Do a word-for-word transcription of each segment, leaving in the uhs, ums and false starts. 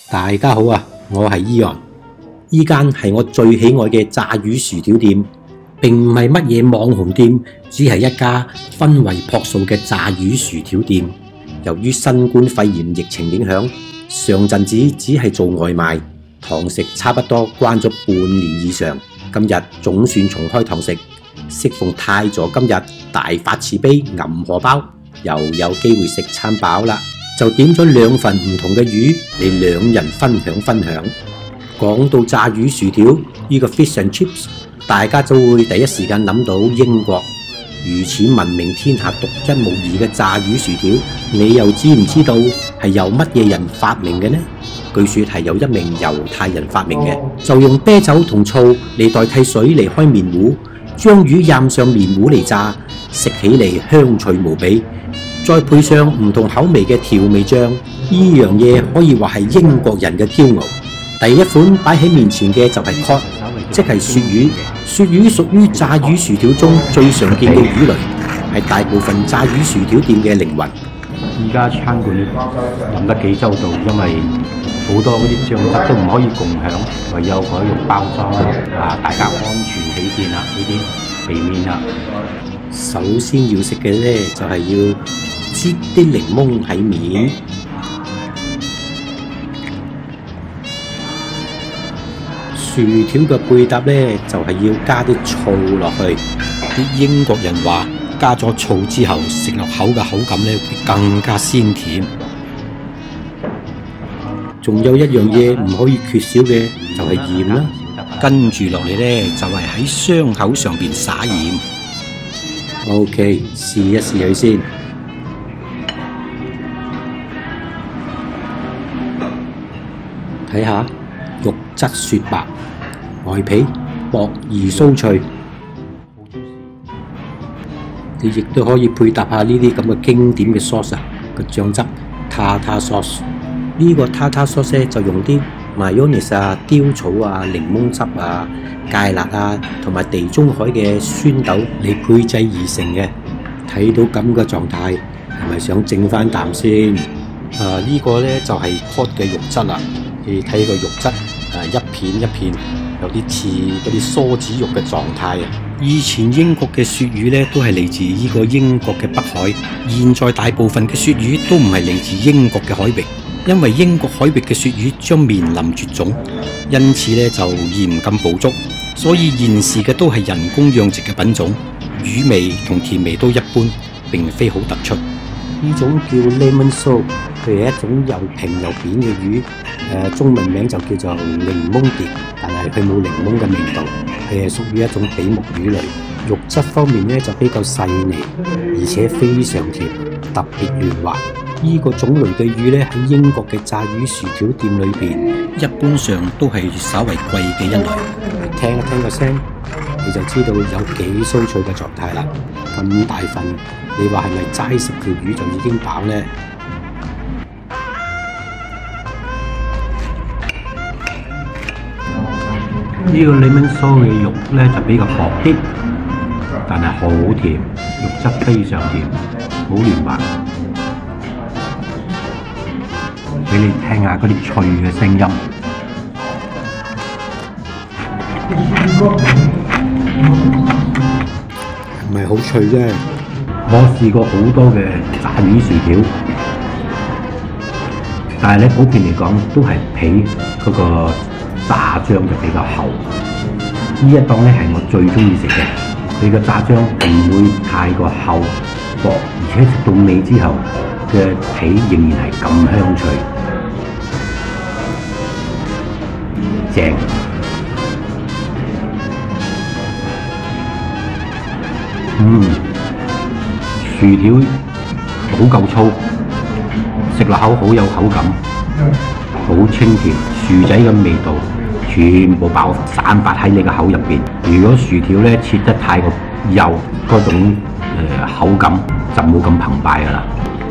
大家好啊，我係伊昂，依間係我最喜愛嘅炸魚薯條店，並唔係乜嘢網紅店，只係一家氛圍樸素嘅炸魚薯條店。由於新冠肺炎疫情影響，上陣子只係做外賣，堂食差不多關咗半年以上。今日總算重開堂食，適逢太座今日大發慈悲銀荷包，又有機會食餐飽啦。就點咗兩份唔同嘅魚嚟兩人分享分享。講到炸魚薯條呢個 fish and chips， 大家就會第一時間諗到英國。如此聞名天下獨一無二嘅炸魚薯條，你又知唔知道係由乜嘢人發明嘅呢？據說係由一名猶太人發明嘅，就用啤酒同醋嚟代替水嚟開麵糊，將魚蘸上麵糊嚟炸，食起嚟香脆無比。再配上唔同口味嘅調味醬，呢樣嘢可以話係英國人嘅驕傲。第一款擺喺面前嘅就係 cod， 即係鱈魚。鱈魚屬於炸魚薯條中最常見嘅魚類，係大部分炸魚薯條店嘅靈魂。 而家餐館諗得幾周到，因為好多嗰啲醬汁都唔可以共享，唯有可以用包裝啊，大家安全起見啦，呢啲避免啦。 首先要食嘅咧就係要擠啲檸檬喺面，薯條嘅配搭咧就係要加啲醋落去。啲英國人話加咗醋之後，食落口嘅口感咧會更加鮮甜。仲有一樣嘢唔可以缺少嘅就係鹽啦。跟住落嚟咧就係喺傷口上邊撒鹽。OK， 試一試佢先。睇下肉質雪白，外皮薄而酥脆。你亦都可以配搭下呢啲咁嘅經典嘅 sauce 啊，個醬汁 tartar sauce。呢個 tartar sauce 咧就用啲 mayonnaise 啊、雕草啊、檸檬汁啊、芥辣啊，同埋地中海嘅酸豆嚟配製而成嘅。睇到咁嘅狀態，係咪想整翻啖先？啊，呢、這個咧就係 cod 嘅肉質啦。你睇個肉質，啊一片一片，有啲似嗰啲梭子肉嘅狀態啊。以前英國嘅鱈魚咧都係嚟自呢個英國嘅北海，現在大部分嘅鱈魚都唔係嚟自英國嘅海域。因為英國海域嘅鱈魚將面臨絕種，因此咧就嚴禁捕捉，所以現時嘅都係人工養殖嘅品種，魚味同甜味都一般，並非好突出。呢種叫 lemon sole， 佢係一種又平又扁嘅魚，誒、呃、中文名就叫做檸檬蝶，但係佢冇檸檬嘅味道，佢係屬於一種比目魚類。肉質方面咧就比較細膩，而且非常甜，特別圓滑。呢個種類嘅魚咧喺英國嘅炸魚薯條店裏邊，一般上都係稍為貴嘅一類。聽一聽個聲，你就知道有幾酥脆嘅狀態啦。咁大份，你話係咪齋食條魚就已經飽呢？ 呢個 lemon sole 嘅肉咧就比較薄啲，但係好甜，肉質非常甜，好嫩滑。俾你聽下嗰啲脆嘅聲音， 唔係好脆啫。 我試過好多嘅炸魚薯條，但係咧普遍嚟講都係皮嗰個炸醬就比較厚。呢一檔咧係我最中意食嘅，佢嘅炸醬唔會太過厚薄，而且食到尾之後嘅皮仍然係咁香脆。正，嗯，薯條好夠粗，食落口好有口感，好清甜，薯仔嘅味道全部爆散發喺你嘅口入邊。如果薯條咧切得太過幼，嗰種誒、呃、口感就冇咁澎湃噶啦。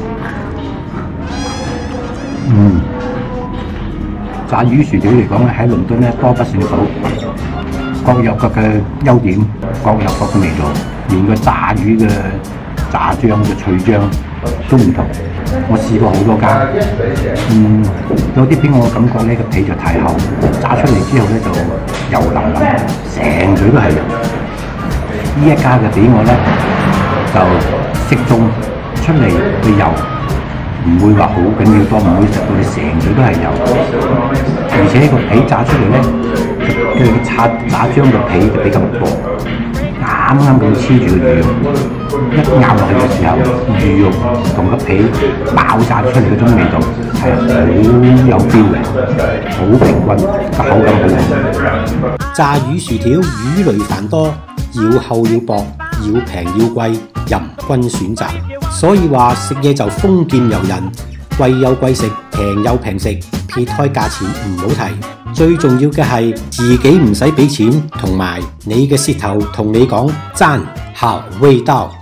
嗯。炸魚薯條嚟講咧，喺倫敦咧多不勝數，各有各嘅優點，各有各嘅味道。連個炸魚嘅炸醬嘅脆醬都唔同。我試過好多間，嗯，有啲俾我感覺咧個皮就太厚，炸出嚟之後咧就油淋淋，成嘴都係油。呢一家嘅俾我咧就適中，出嚟嘅油唔會話好緊要多，唔會食到你成嘴都係油，而且個皮炸出嚟咧，佢嘅炸炸漿嘅皮就比較薄，啱啱咁黐住個魚肉，一咬落去嘅時候，魚肉同個皮爆炸出嚟嗰種味道係好有 feel 嘅，好平均，個口感好好。 炸魚薯條魚類繁多，要厚要薄，要平要貴，任君選擇。所以話食嘢就豐儉由人，貴有貴食，平有平食，撇開價錢唔好提。最重要嘅係自己唔使俾錢，同埋你嘅舌頭同你講讚好味道。